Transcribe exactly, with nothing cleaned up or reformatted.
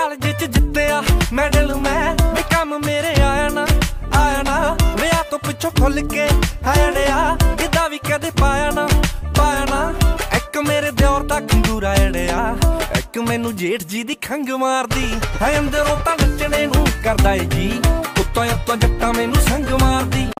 College ਚ ਜਿੱਤਿਆ medal ਮੈਂ ਵੀ ਕੰਮ ਮੇਰੇ ਆਇਆ ਨਾ ਆਇਆ ਨਾ ਵਿਆਹ ਤੋਂ ਪਿੱਛੋਂ ਖੁੱਲ ਕੇ ਹੜਿਆ ਕਿਦਾ ਵੀ ਕਦੇ ਪਾਇਆ ਨਾ ਪਾਇਆ ਨਾ ਇੱਕ ਮੇਰੇ ਦਿਓਰ ਦਾ ਖੰਗੂਰਾ ਏੜਿਆ ਇੱਕ ਮੈਨੂੰ ਜੇਠ ਜੀ ਦੀ ਖੰਗ ਮਾਰਦੀ ਹੈ ਅੰਦਰੋਂ ਤਾਂ ਨੱਚਣੇ ਨੂੰ ਕਰਦਾ ਏ ਜੀ ਉੱਤੋਂ ਉੱਤੋਂ ਜੱਟਾਂ ਮੈਨੂੰ ਸੰਗ ਮਾਰਦੀ।